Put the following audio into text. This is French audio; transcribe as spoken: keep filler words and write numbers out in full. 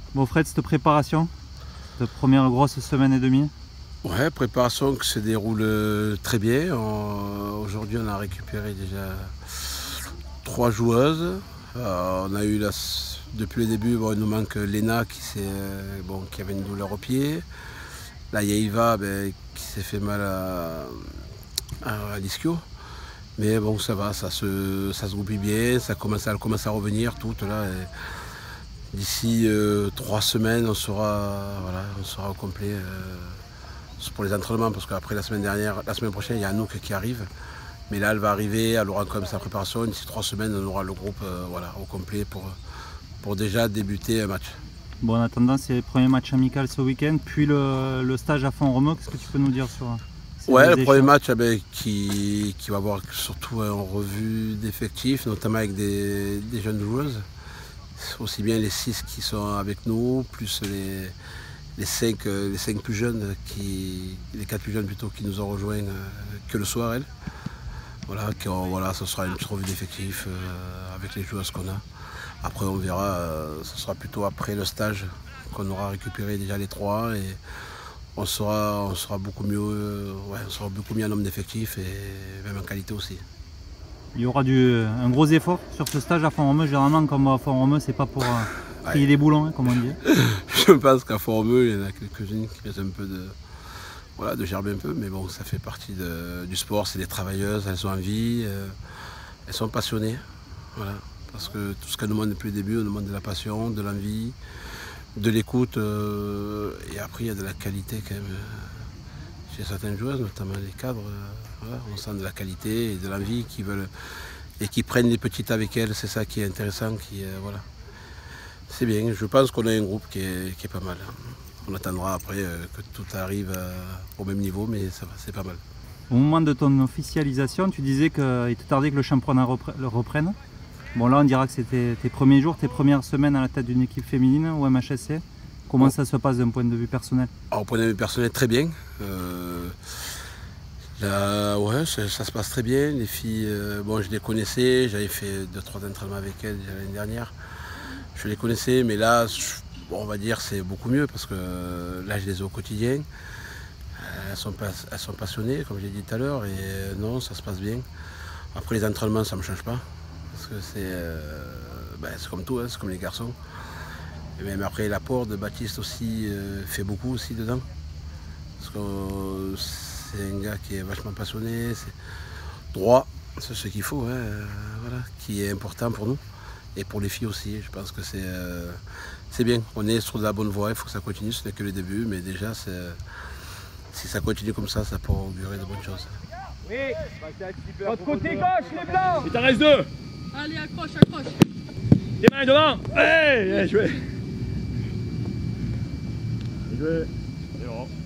Bon Fred, cette préparation, cette première grosse semaine et demie? Ouais, préparation qui se déroule très bien. Aujourd'hui, on a récupéré déjà trois joueuses. Euh, on a eu la, depuis le début, bon, il nous manque Léna qui, bon, qui avait une douleur au pied. Là, il y a Iva ben, qui s'est fait mal à, à, à l'ischio. Mais bon, ça va, ça se, ça se goupille bien, ça commence à, elle commence à revenir toutes là. D'ici euh, trois semaines, on sera, voilà, on sera au complet euh, pour les entraînements, parce qu'après la semaine dernière, la semaine prochaine, il y a Anouk qui arrive. Mais là, elle va arriver, elle aura comme sa préparation. D'ici trois semaines, on aura le groupe euh, voilà, au complet pour, pour déjà débuter un match. Bon, en attendant, c'est le premier match amical ce week-end, puis le, le stage à Font-Romeu. Qu'est-ce que tu peux nous dire sur ces Ouais, le échanges? premier match eh ben, qui, qui va avoir surtout en revue d'effectifs, notamment avec des, des jeunes joueuses. Aussi bien les six qui sont avec nous, plus les, les, cinq, les cinq plus jeunes, qui, les quatre plus jeunes plutôt, qui nous ont rejoints euh, que le soir, elles. Voilà, qui ont, voilà, ce sera une petite revue d'effectifs euh, avec les joueuses qu'on a. Après, on verra, euh, ce sera plutôt après le stage qu'on aura récupéré déjà les trois et on sera, on sera beaucoup mieux, euh, ouais, on sera beaucoup mieux en nombre d'effectifs et même en qualité aussi. Il y aura du, un gros effort sur ce stage à Font-Romeu. Généralement, comme à Font-Romeu, c'est pas pour euh, trier les boulons, hein, comme on dit. Je pense qu'à Font-Romeu, il y en a quelques-unes qui viennent un peu de, voilà, de gerber un peu, mais bon, ça fait partie de, du sport. C'est des travailleuses, elles ont envie, euh, elles sont passionnées, voilà. Parce que tout ce qu'elles nous demandent depuis le début, on nous demande de la passion, de l'envie, de l'écoute, euh, et après il y a de la qualité quand même. Chez certaines joueuses, notamment les cadres, euh, voilà, on sent de la qualité et de l'envie qui veulent et qui prennent les petites avec elles, c'est ça qui est intéressant, qui, euh, voilà. C'est bien, je pense qu'on a un groupe qui est, qui est pas mal. On attendra après euh, que tout arrive euh, au même niveau, mais ça va, c'est pas mal. Au moment de ton officialisation, tu disais qu'il te tardait que le championnat le reprenne. Bon là on dira que c'était tes premiers jours, tes premières semaines à la tête d'une équipe féminine au M H S C. Comment oh. ça se passe d'un point de vue personnel? Alors, au point de vue personnel, très bien. Euh, là, ouais, ça, ça se passe très bien. Les filles, euh, bon, je les connaissais, j'avais fait deux trois entraînements avec elles l'année dernière. Je les connaissais, mais là, je, bon, on va dire c'est beaucoup mieux parce que là, je les ai au quotidien. Elles sont, pas, elles sont passionnées, comme j'ai dit tout à l'heure, et euh, non, ça se passe bien. Après les entraînements, ça ne me change pas. Parce que c'est euh, ben, comme tout, hein, c'est comme les garçons. Et même après l'apport de Baptiste aussi euh, fait beaucoup aussi dedans. Parce que euh, c'est un gars qui est vachement passionné, c'est droit, c'est ce qu'il faut, hein, euh, voilà, qui est important pour nous. Et pour les filles aussi, je pense que c'est euh, c'est bien. On est sur de la bonne voie, il faut que ça continue, ce n'est que le début, mais déjà si ça continue comme ça, ça peut augurer de bonnes choses. Oui, votre côté gauche, les blancs. Il t'en reste deux. Allez, accroche, accroche. Les mains devant. Hey, bien joué. Bien joué. C'est bon.